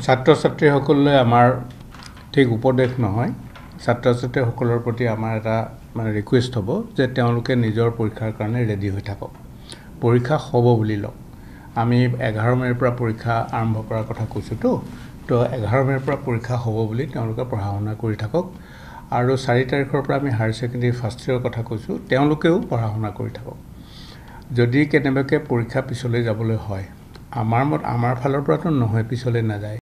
ছাত্ৰ ছাত্ৰীসকললৈ আমাৰ ঠিক উপদেশ নহয় ছাত্ৰ ছাত্ৰীসকলৰ প্ৰতি আমাৰ এটা মানে ৰিকুৱেষ্ট হ'ব যে তেওঁলোকে নিজৰ পৰীক্ষাৰ কাৰণে ৰেডি হৈ থাকক পৰীক্ষা হ'ব বুলি লওক আমি 11 মে'ৰ পৰা পৰীক্ষা আৰম্ভ কৰাৰ কথা কৈছোঁ তো 11 মে'ৰ পৰা পৰীক্ষা হ'ব বুলি তেওঁলোকে পঢ়া শুনা কৰি থাকক আৰু 4 তাৰিখৰ পৰা আমি হায়াৰ ছেকেণ্ডাৰী ফাৰ্ষ্ট ইয়েৰৰ কথা কৈছোঁ তেওঁলোকেও পঢ়া শুনা কৰি থাকক যদি কেনেবাকৈ পৰীক্ষা পিছলৈ যাবলৈ হয় আমাৰ ফালৰ পৰাতো নহয় পিছলৈ নাযায়